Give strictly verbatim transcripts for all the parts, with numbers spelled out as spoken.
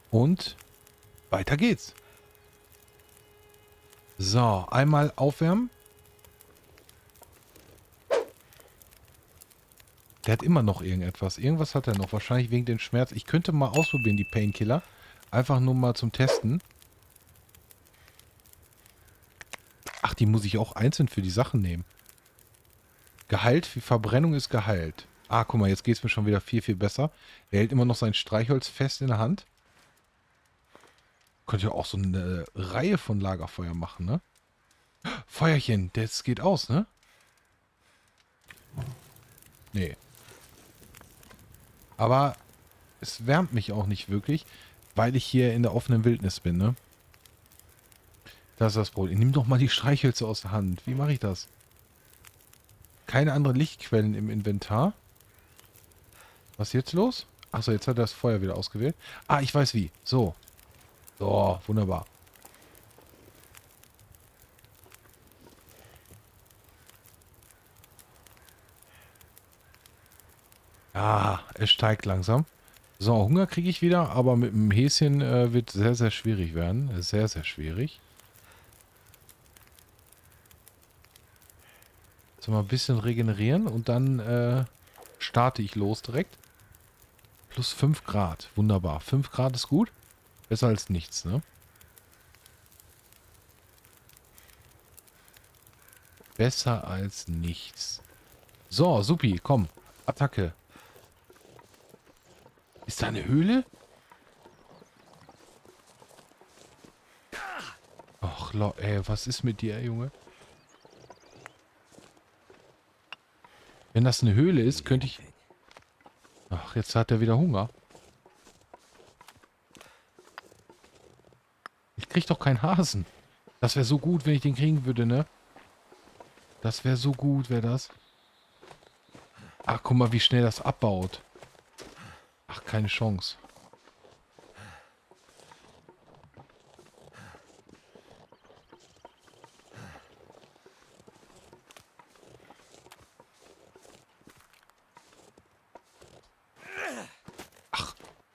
Und weiter geht's. So, einmal aufwärmen. Der hat immer noch irgendetwas. Irgendwas hat er noch. Wahrscheinlich wegen dem Schmerz. Ich könnte mal ausprobieren, die Painkiller. Einfach nur mal zum Testen. Ach, die muss ich auch einzeln für die Sachen nehmen. Geheilt, wie Verbrennung ist geheilt. Ah, guck mal, jetzt geht es mir schon wieder viel, viel besser. Er hält immer noch sein Streichholz fest in der Hand. Könnte ja auch so eine Reihe von Lagerfeuer machen, ne? Feuerchen, das geht aus, ne? Nee. Aber es wärmt mich auch nicht wirklich, weil ich hier in der offenen Wildnis bin, ne? Das ist das Problem. Nimm doch mal die Streichhölzer aus der Hand. Wie mache ich das? Keine anderen Lichtquellen im Inventar. Was ist jetzt los? Achso, jetzt hat er das Feuer wieder ausgewählt. Ah, ich weiß wie. So. So, wunderbar. Ah, es steigt langsam. So, Hunger kriege ich wieder, aber mit dem Häschen äh, wird sehr, sehr schwierig werden. Sehr, sehr schwierig. So, mal ein bisschen regenerieren und dann äh, starte ich los direkt. Plus fünf Grad. Wunderbar. fünf Grad ist gut. Besser als nichts, ne? Besser als nichts. So, supi, komm. Attacke. Ist da eine Höhle? Ach, ey, was ist mit dir, Junge? Wenn das eine Höhle ist, könnte ich... Ach, jetzt hat er wieder Hunger. Ich krieg doch keinen Hasen. Das wäre so gut, wenn ich den kriegen würde, ne? Das wäre so gut, wäre das. Ach, guck mal, wie schnell das abbaut. Ach, keine Chance. Ach.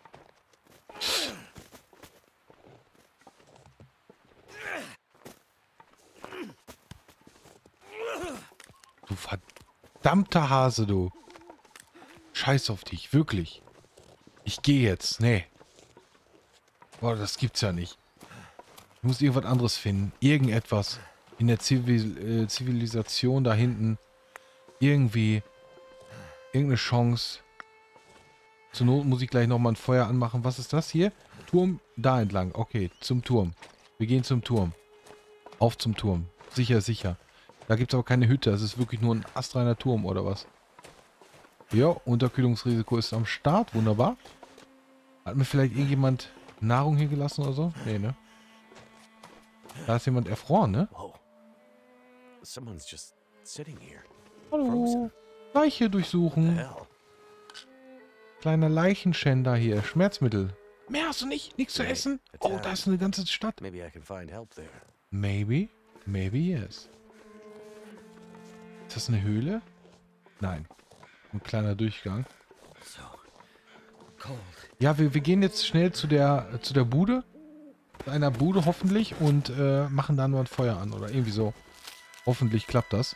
Du verdammter Hase, du. Scheiß auf dich, wirklich. Ich gehe jetzt. Nee. Boah, das gibt's ja nicht. Ich muss irgendwas anderes finden. Irgendetwas. In der Zivil äh, Zivilisation da hinten. Irgendwie. Irgendeine Chance. Zur Not muss ich gleich nochmal ein Feuer anmachen. Was ist das hier? Turm da entlang. Okay, zum Turm. Wir gehen zum Turm. Auf zum Turm. Sicher, sicher. Da gibt es aber keine Hütte. Das ist wirklich nur ein astreiner Turm oder was? Ja, Unterkühlungsrisiko ist am Start. Wunderbar. Hat mir vielleicht irgendjemand Nahrung hier gelassen oder so? Nee, ne? Da ist jemand erfroren, ne? Hallo. Leiche durchsuchen. Kleiner Leichenschänder hier. Schmerzmittel. Mehr hast du nicht? Nichts zu essen? Oh, da ist eine ganze Stadt. Maybe. Maybe yes. Ist das eine Höhle? Nein. Ein kleiner Durchgang. Ja, wir, wir gehen jetzt schnell zu der zu der Bude. Zu einer Bude hoffentlich und äh, machen da nur ein Feuer an oder irgendwie so. Hoffentlich klappt das.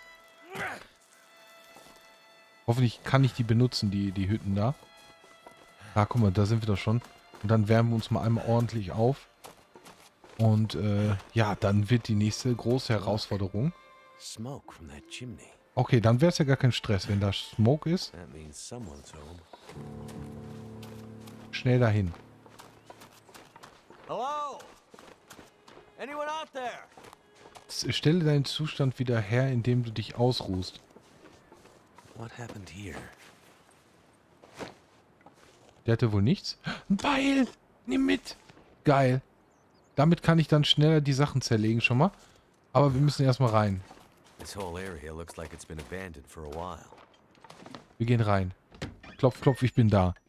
Hoffentlich kann ich die benutzen, die, die Hütten da. Ah, guck mal, da sind wir doch schon. Und dann wärmen wir uns mal einmal ordentlich auf. Und äh, ja, dann wird die nächste große Herausforderung. Okay, dann wäre es ja gar kein Stress, wenn da Smoke ist. Schnell dahin. Stelle deinen Zustand wieder her, indem du dich ausruhst. Der hatte wohl nichts. Ein Beil! Nimm mit! Geil. Damit kann ich dann schneller die Sachen zerlegen schon mal. Aber wir müssen erstmal rein. Wir gehen rein. Klopf, klopf, ich bin da.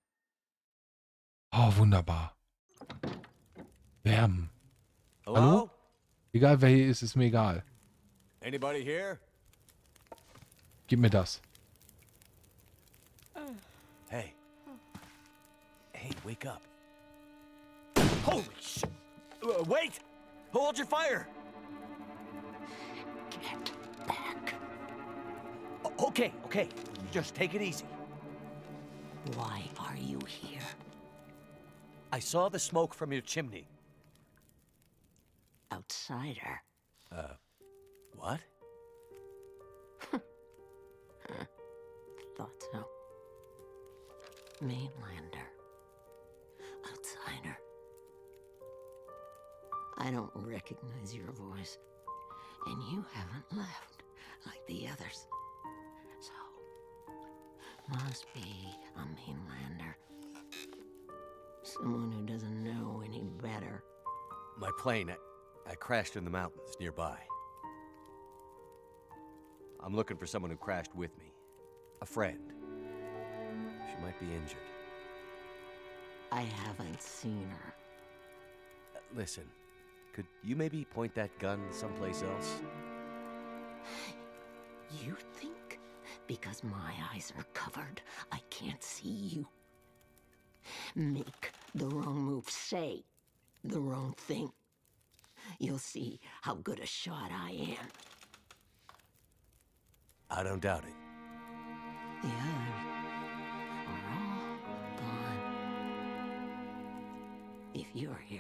Oh, wunderbar. Wärmen. Hallo? Egal wer hier ist, ist mir egal. Gib mir das. Hey. Hey, wake up. Holy shit! Uh, wait! Hold your fire! Get back. O- okay, okay. Just take it easy. Why are you here? I saw the smoke from your chimney. Outsider. What? Thought so. Mainlander. Outsider. I don't recognize your voice. And you haven't left like the others. So, must be a mainlander. Someone who doesn't know any better. My plane, I, I crashed in the mountains nearby. I'm looking for someone who crashed with me. A friend. She might be injured. I haven't seen her. Uh, listen, could you maybe point that gun someplace else? You think because my eyes are covered, I can't see you? Make the wrong move, say the wrong thing. You'll see how good a shot I am. I don't doubt it. The others are all gone. If you're here,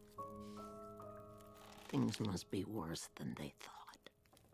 things must be worse than they thought.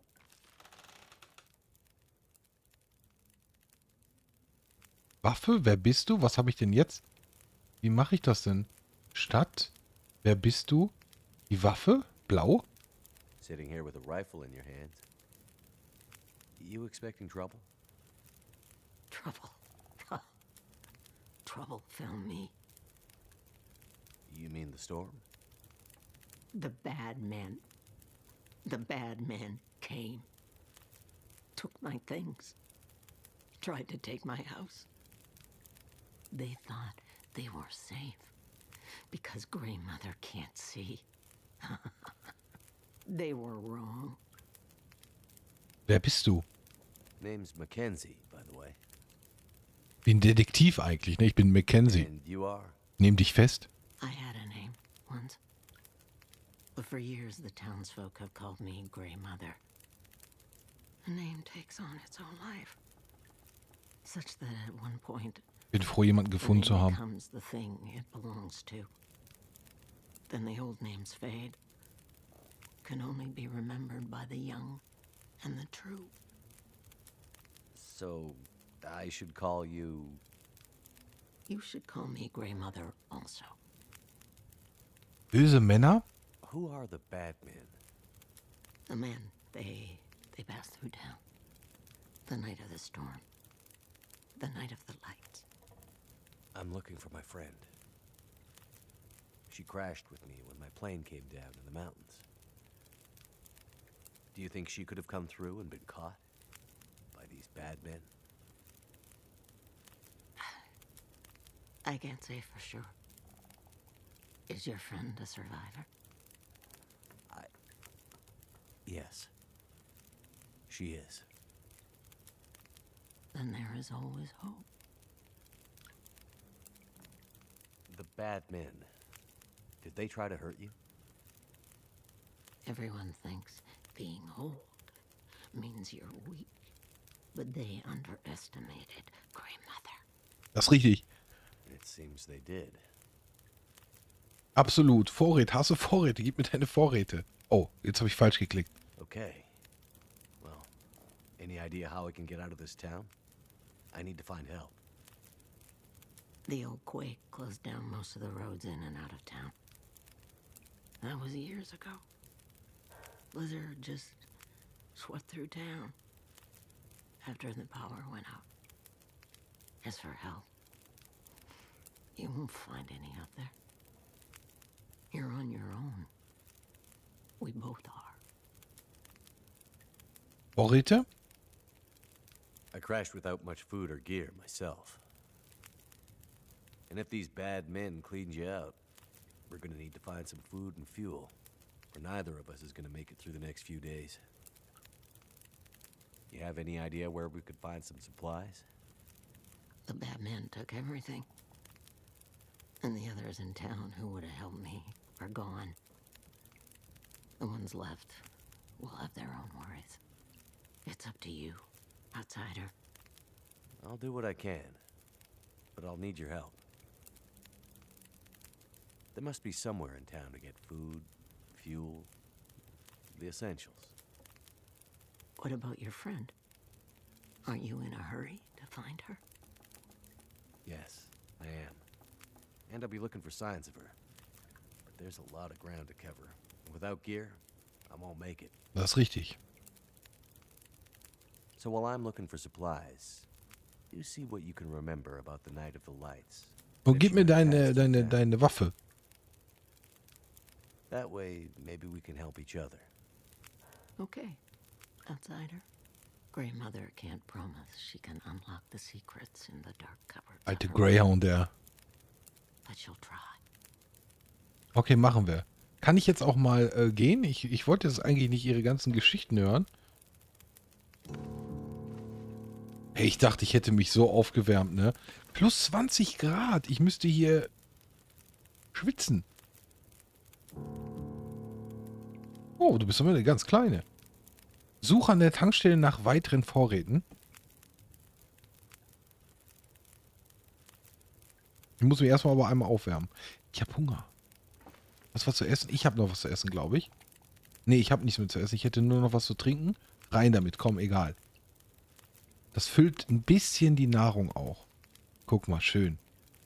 Waffe? Wer bist du? Was habe ich denn jetzt? Wie mache ich das denn? Stadt? Wer bist du? Die Waffe? Blau? Sitting here with a rifle in your hands. You expecting trouble? Trouble. Trouble found me. You mean the storm? The bad men. The bad men came. Took my things. Tried to take my house. They thought they were safe. Because Grey Mother can't see. They were wrong. Wer bist du? Name's Mackenzie, by the way. Bin Detektiv eigentlich, ne? Ich bin Mackenzie. And you are? Nehm dich fest. I had a name once. But for years the townsfolk have called me Grey Mother. A name takes on its own life. Such that at one point Bin froh, jemanden the gefunden name zu haben. becomes the thing it belongs to. Then the old names fade. Can only be remembered by the young and the true. So, I should call you... You should call me Grey Mother also. Böse Männer? Who are the bad men? The men, they they pass through town. The night of the storm. The night of the lights. I'm looking for my friend. She crashed with me when my plane came down in the mountains. Do you think she could have come through and been caught by these bad men? I can't say for sure. Is your friend a survivor? I... Yes. She is. Then there is always hope. The bad men. Did they try to hurt you? Everyone thinks being old means you're weak. But they underestimated Grey Mother. Das ist richtig. It seems they did. Absolut. Vorräte. Hast du Vorräte? Gib mir deine Vorräte. Oh, jetzt habe ich falsch geklickt. Okay. Well, any idea how I can get out of this town? I need to find help. The old quake closed down most of the roads in and out of town. That was years ago. Blizzard just swept through town after the power went out. As for help, you won't find any out there. You're on your own. We both are. Vorräte? I crashed without much food or gear myself. And if these bad men cleaned you out, we're gonna need to find some food and fuel. Or neither of us is gonna make it through the next few days. You have any idea where we could find some supplies? The bad men took everything. And the others in town who would have helped me are gone. The ones left will have their own worries. It's up to you, outsider. I'll do what I can, but I'll need your help. There must be somewhere in town to get food, fuel, the essentials. What about your friend? Aren't you in a hurry to find her? Yes, I am. And I'll be looking for signs of her. But there's a lot of ground to cover. And without gear, I won't make it. Das ist richtig. So while I'm looking for supplies, you see what you can remember about the Night of the Lights. Und gib mir deine, Picture deine, attached to deine Waffe. That way, maybe we can help each other. Okay, outsider. Grandmother can't promise she can unlock the secrets in the dark cupboards. of Alte her Greyhound, der. But she'll try. Okay, machen wir. Kann ich jetzt auch mal äh, gehen? Ich, ich wollte jetzt eigentlich nicht ihre ganzen Geschichten hören. Hey, ich dachte, ich hätte mich so aufgewärmt, ne? Plus zwanzig Grad. Ich müsste hier schwitzen. Oh, du bist doch eine ganz kleine. Suche an der Tankstelle nach weiteren Vorräten. Ich muss mich erstmal aber einmal aufwärmen. Ich habe Hunger. Was was zu essen? Ich habe noch was zu essen, glaube ich. Nee, ich habe nichts mehr zu essen. Ich hätte nur noch was zu trinken. Rein damit, komm, egal. Das füllt ein bisschen die Nahrung auch. Guck mal, schön.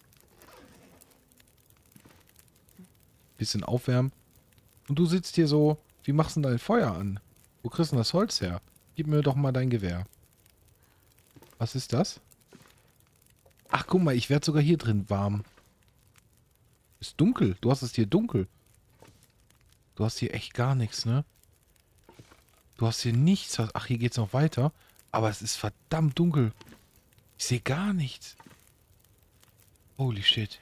Bisschen aufwärmen. Und du sitzt hier so, wie machst du denn dein Feuer an? Wo kriegst du denn das Holz her? Gib mir doch mal dein Gewehr. Was ist das? Ach, guck mal, ich werde sogar hier drin warm. Ist dunkel. Du hast es hier dunkel. Du hast hier echt gar nichts, ne? Du hast hier nichts. Ach, hier geht's noch weiter. Aber es ist verdammt dunkel. Ich sehe gar nichts. Holy shit.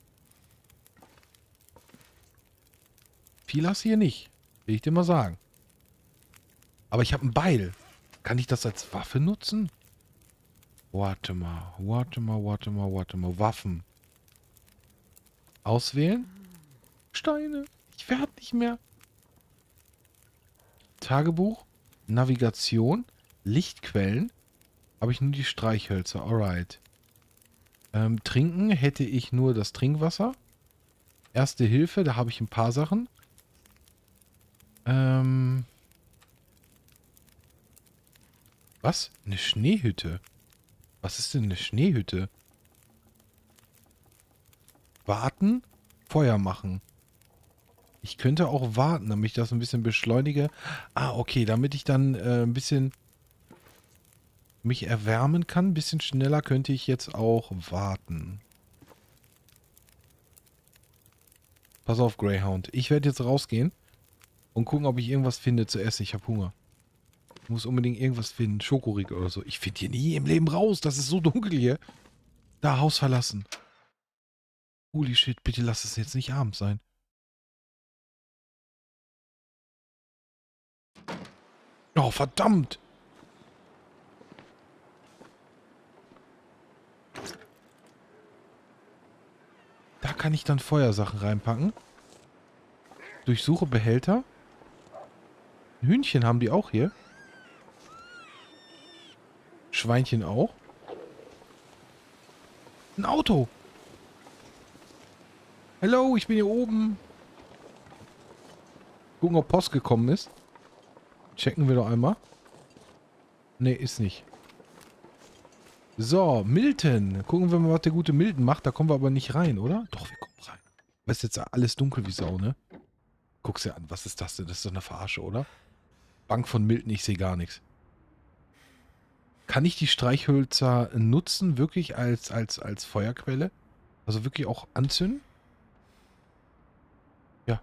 Viel hast du hier nicht. Will ich dir mal sagen. Aber ich habe ein Beil. Kann ich das als Waffe nutzen? Warte mal. Warte mal, warte mal, warte mal. Waffen. Auswählen. Steine. Ich werde nicht mehr. Tagebuch. Navigation. Lichtquellen. Habe ich nur die Streichhölzer. Alright. Ähm, trinken hätte ich nur das Trinkwasser. Erste Hilfe. Da habe ich ein paar Sachen. Ähm... Was? Eine Schneehütte? Was ist denn eine Schneehütte? Warten? Feuer machen. Ich könnte auch warten, damit ich das ein bisschen beschleunige. Ah, okay, damit ich dann äh, ein bisschen mich erwärmen kann. Ein bisschen schneller könnte ich jetzt auch warten. Pass auf, Greyhound. Ich werde jetzt rausgehen und gucken, ob ich irgendwas finde zu essen. Ich habe Hunger. Ich muss unbedingt irgendwas finden. Schokoriegel oder so. Ich finde hier nie im Leben raus. Das ist so dunkel hier. Da, Haus verlassen. Holy shit, bitte lass es jetzt nicht abends sein. Oh, verdammt. Da kann ich dann Feuersachen reinpacken. Durchsuche Behälter. Hühnchen haben die auch hier. Schweinchen auch. Ein Auto. Hallo, ich bin hier oben. Gucken, ob Post gekommen ist. Checken wir doch einmal. Ne, ist nicht. So, Milton. Gucken wir mal, was der gute Milton macht. Da kommen wir aber nicht rein, oder? Doch, wir kommen rein. Aber ist jetzt alles dunkel wie Sau, ne? Guck's dir an. Was ist das denn? Das ist doch eine Verarsche, oder? Bank von Milton, ich sehe gar nichts. Kann ich die Streichhölzer nutzen, wirklich als, als, als Feuerquelle? Also wirklich auch anzünden? Ja.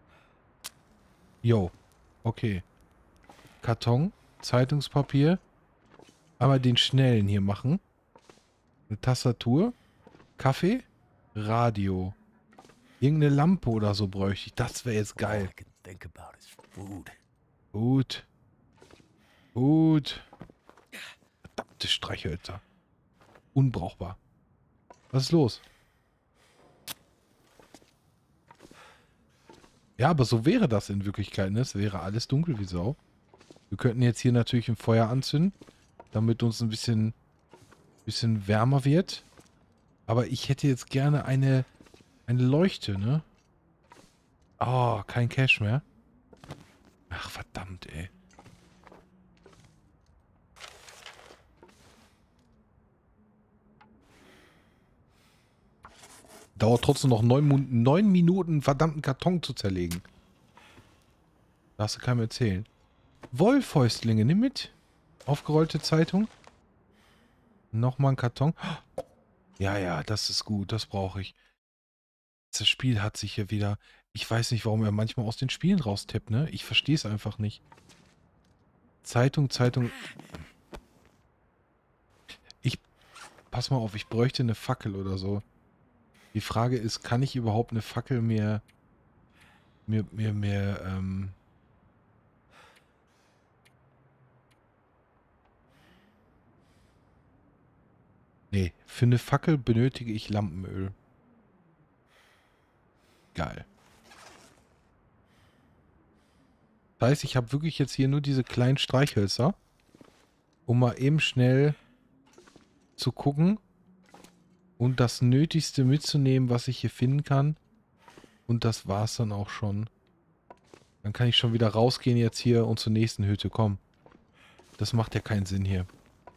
Jo. Okay. Karton, Zeitungspapier. Einmal den schnellen hier machen. Eine Tastatur. Kaffee. Radio. Irgendeine Lampe oder so bräuchte ich. Das wäre jetzt geil. All I can think about is food. Gut. Gut. Verdammte Streichhölzer. Unbrauchbar. Was ist los? Ja, aber so wäre das in Wirklichkeit, ne? Es wäre alles dunkel wie Sau. Wir könnten jetzt hier natürlich ein Feuer anzünden, damit uns ein bisschen, bisschen wärmer wird. Aber ich hätte jetzt gerne eine, eine Leuchte, ne? Oh, kein Cash mehr. Ach, verdammt, ey. Dauert trotzdem noch neun, Mu- neun Minuten, einen verdammten Karton zu zerlegen. Darfst du keinem erzählen. Wollfäustlinge, nimm mit. Aufgerollte Zeitung. Nochmal ein Karton. Ja, ja, das ist gut, das brauche ich. Das Spiel hat sich hier wieder... Ich weiß nicht, warum er manchmal aus den Spielen raustippt, ne? Ich verstehe es einfach nicht. Zeitung, Zeitung... Ich... Pass mal auf, ich bräuchte eine Fackel oder so. Die Frage ist, kann ich überhaupt eine Fackel mir... Mir, mir, mir, ähm... Nee, für eine Fackel benötige ich Lampenöl. Geil. Das heißt, ich habe wirklich jetzt hier nur diese kleinen Streichhölzer, um mal eben schnell zu gucken und das Nötigste mitzunehmen, was ich hier finden kann. Und das war's dann auch schon. Dann kann ich schon wieder rausgehen jetzt hier und zur nächsten Hütte kommen. Das macht ja keinen Sinn hier.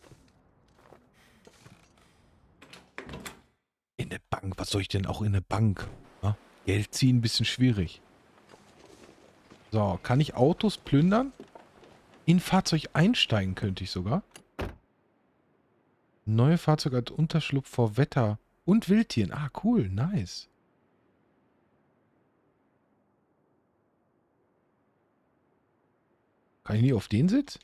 In der Bank? Was soll ich denn auch in der Bank? Ja? Geld ziehen, ein bisschen schwierig. So, kann ich Autos plündern? In Fahrzeug einsteigen könnte ich sogar. Neue Fahrzeug als Unterschlupf vor Wetter und Wildtieren. Ah, cool, nice. Kann ich nie auf den Sitz?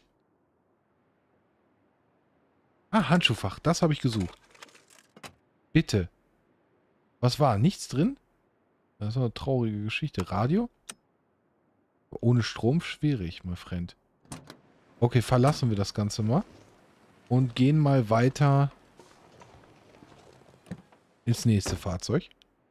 Ah, Handschuhfach, das habe ich gesucht. Bitte. Was war? Nichts drin? Das ist eine traurige Geschichte. Radio? Ohne Strom schwierig, mein Freund. Okay, verlassen wir das Ganze mal. Und gehen mal weiter ins nächste Fahrzeug.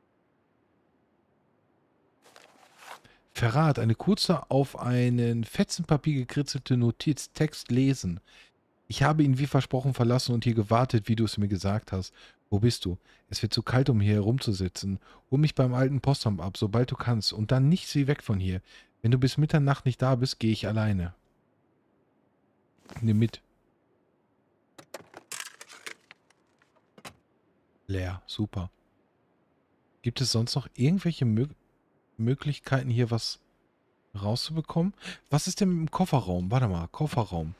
Verrat. Eine kurze auf einen Fetzen Papier gekritzelte Notiz. Text lesen. Ich habe ihn wie versprochen verlassen und hier gewartet, wie du es mir gesagt hast. Wo bist du? Es wird zu kalt, um hier herumzusitzen. Hol mich beim alten Postamt ab, sobald du kannst. Und dann nicht sie weg von hier. Wenn du bis Mitternacht nicht da bist, gehe ich alleine. Nimm mit. Leer. Super. Gibt es sonst noch irgendwelche Mö- Möglichkeiten, hier was rauszubekommen? Was ist denn im Kofferraum? Warte mal. Kofferraum.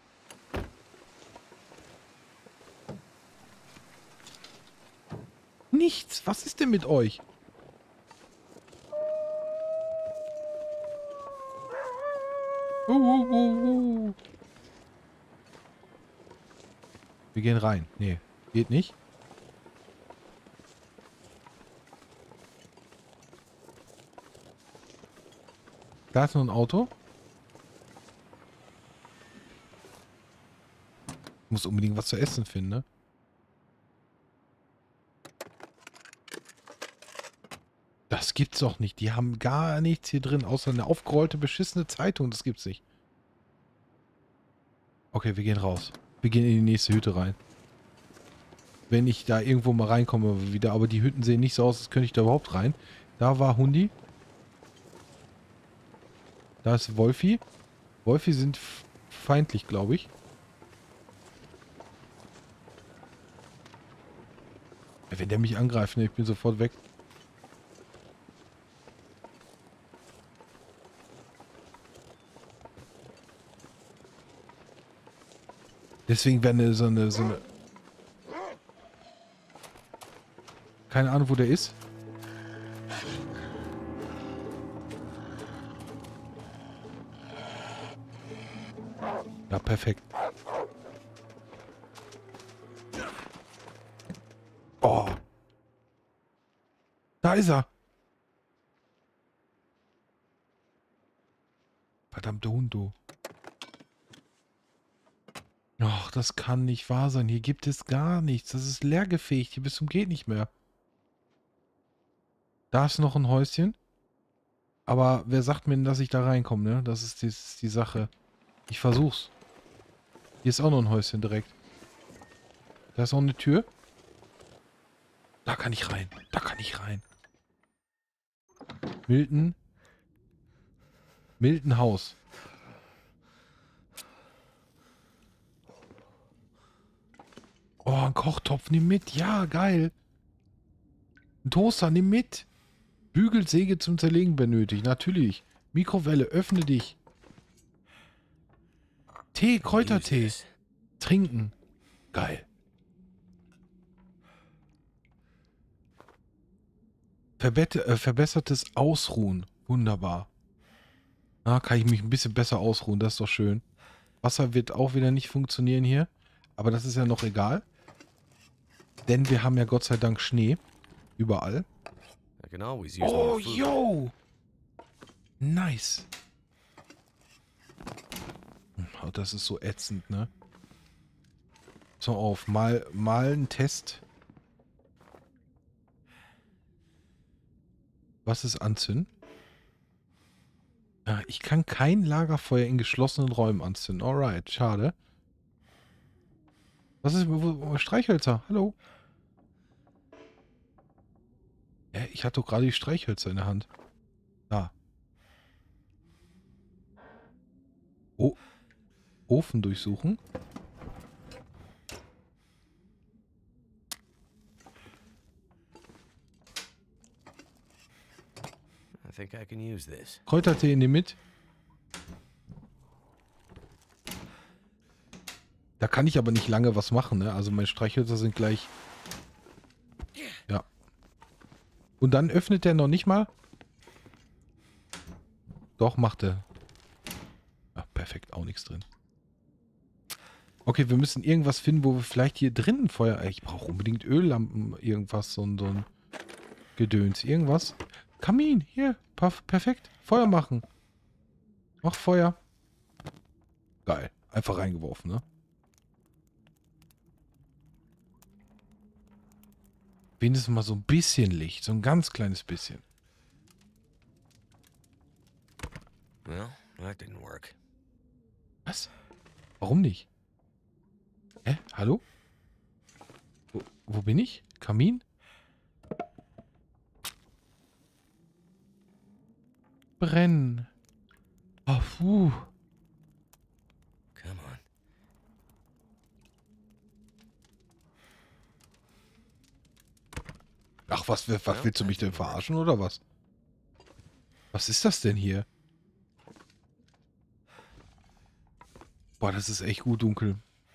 Nichts. Was ist denn mit euch? Uh, uh, uh, uh. Wir gehen rein. Nee, geht nicht. Da ist noch ein Auto. Ich muss unbedingt was zu essen finden, ne? Das gibt's doch nicht. Die haben gar nichts hier drin, außer eine aufgerollte, beschissene Zeitung. Das gibt's nicht. Okay, wir gehen raus. Wir gehen in die nächste Hütte rein. Wenn ich da irgendwo mal reinkomme wieder. Aber die Hütten sehen nicht so aus, als könnte ich da überhaupt rein. Da war Hundi. Da ist Wolfi. Wolfi sind feindlich, glaube ich. Wenn der mich angreift, ne, ich bin sofort weg. Deswegen wäre eine, so eine, so eine... Keine Ahnung, wo der ist. Ja, perfekt. Oh. Da ist er. Verdammte Hund, du. Ach, das kann nicht wahr sein. Hier gibt es gar nichts. Das ist leergefegt. Hier bis zum geht nicht mehr. Da ist noch ein Häuschen. Aber wer sagt mir denn, dass ich da reinkomme, ne? Das ist die, das ist die Sache. Ich versuch's. Hier ist auch noch ein Häuschen direkt. Da ist auch eine Tür. Da kann ich rein. Da kann ich rein. Milton. Milton Haus. Oh, ein Kochtopf, nimm mit. Ja, geil. Ein Toaster, nimm mit. Bügelsäge zum Zerlegen benötigt. Natürlich. Mikrowelle, öffne dich. Tee, Kräutertee. Trinken. Geil. Verbette, äh, verbessertes Ausruhen. Wunderbar. Na, kann ich mich ein bisschen besser ausruhen. Das ist doch schön. Wasser wird auch wieder nicht funktionieren hier. Aber das ist ja noch egal. Denn wir haben ja Gott sei Dank Schnee. Überall. Oh, yo! Nice. Oh, das ist so ätzend, ne? So, auf. Mal, mal ein Test. Was ist anzünden? Ah, ich kann kein Lagerfeuer in geschlossenen Räumen anzünden. Alright, schade. Was ist... Wo, wo, Streichhölzer? Hallo? Hä, ich hatte doch gerade die Streichhölzer in der Hand. Da. Oh. Ofen durchsuchen. I think I can use this. Kräutertee in die mit. Da kann ich aber nicht lange was machen, ne? Also meine Streichhölzer sind gleich... Ja. Und dann öffnet der noch nicht mal? Doch, macht er. Ja, perfekt, auch nichts drin. Okay, wir müssen irgendwas finden, wo wir vielleicht hier drinnen Feuer... Ich brauche unbedingt Öllampen, irgendwas, so ein, so ein Gedöns. Irgendwas. Kamin, hier, perfekt. Feuer machen. Mach Feuer. Geil. Einfach reingeworfen, ne? Wenigstens mal so ein bisschen Licht. So ein ganz kleines bisschen. Well, that didn't work. Was? Warum nicht? Hä? Hallo? Wo, wo bin ich? Kamin? Brennen. Oh, puh. Come on. Ach, was, was willst du mich denn verarschen, oder was? Was ist das denn hier? Boah, das ist echt gut dunkel.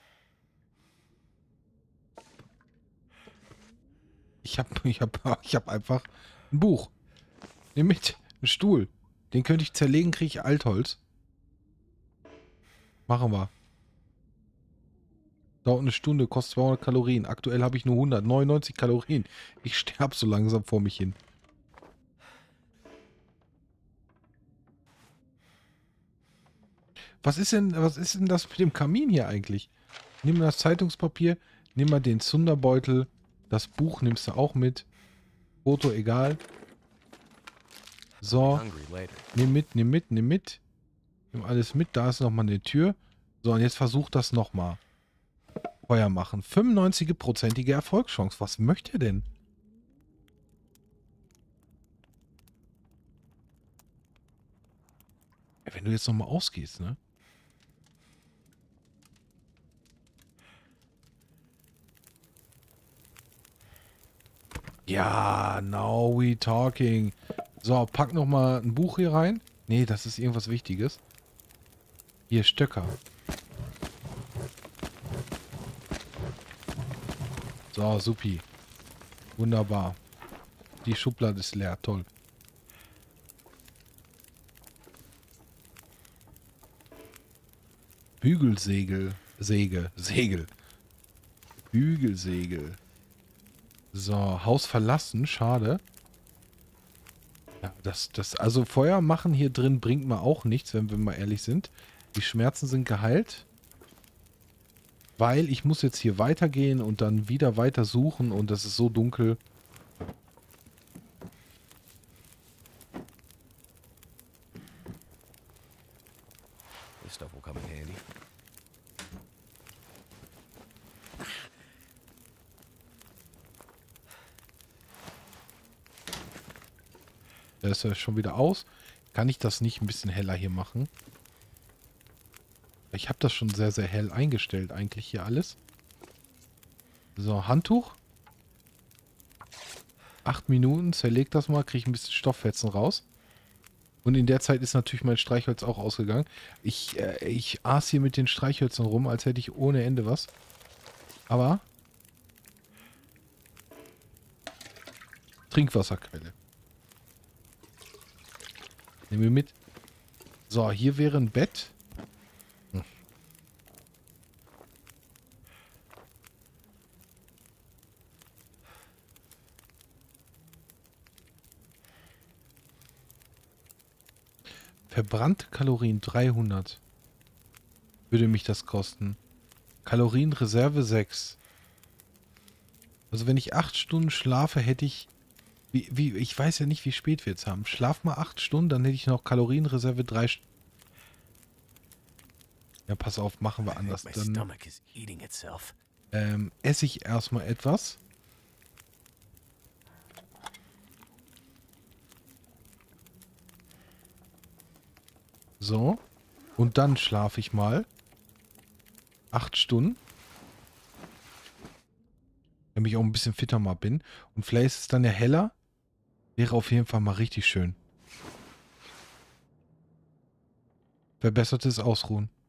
Ich hab, ich hab, ich hab einfach ein Buch. Nimm mit, einen Stuhl. Den könnte ich zerlegen, kriege ich Altholz. Machen wir. Dauert eine Stunde, kostet zweihundert Kalorien. Aktuell habe ich nur hundertneunundneunzig Kalorien. Ich sterbe so langsam vor mich hin. Was ist denn, was ist denn das mit dem Kamin hier eigentlich? Nimm das Zeitungspapier, nimm mal den Zunderbeutel, das Buch nimmst du auch mit. Foto egal. So, nimm mit, nimm mit, nimm mit. Nimm alles mit, da ist nochmal eine Tür. So, und jetzt versuch das nochmal. Feuer machen. fünfundneunzig-prozentige Erfolgschance. Was möchte er denn? Ja, wenn du jetzt nochmal ausgehst, ne? Ja, now we talking. So, pack nochmal ein Buch hier rein. Nee, das ist irgendwas Wichtiges. Hier, Stöcker. So, supi. Wunderbar. Die Schublade ist leer. Toll. Bügelsegel. Säge. Segel. Bügelsegel. So, Haus verlassen. Schade. Ja, das, das, also Feuer machen hier drin bringt mir auch nichts, wenn wir mal ehrlich sind. Die Schmerzen sind geheilt. Weil ich muss jetzt hier weitergehen und dann wieder weiter suchen und das ist so dunkel. This stuff will come in handy. Da ist er schon wieder aus. Kann ich das nicht ein bisschen heller hier machen? Ich habe das schon sehr, sehr hell eingestellt eigentlich hier alles. So, Handtuch. Acht Minuten, zerleg das mal, kriege ich ein bisschen Stofffetzen raus. Und in der Zeit ist natürlich mein Streichholz auch ausgegangen. Ich, äh, ich aß hier mit den Streichhölzern rum, als hätte ich ohne Ende was. Aber Trinkwasserquelle. Nehmen wir mit. So, hier wäre ein Bett. Hm. Verbrannte Kalorien dreihundert. Würde mich das kosten. Kalorienreserve sechs. Also wenn ich acht Stunden schlafe, hätte ich... Wie, wie, ich weiß ja nicht, wie spät wir jetzt haben. Schlaf mal acht Stunden, dann hätte ich noch Kalorienreserve drei Stunden. Ja, pass auf, machen wir anders. Dann ähm, esse ich erstmal etwas. So. Und dann schlafe ich mal. Acht Stunden. Damit ich auch ein bisschen fitter mal bin. Und vielleicht ist es dann ja heller. Wäre auf jeden Fall mal richtig schön. Verbessertes Ausruhen.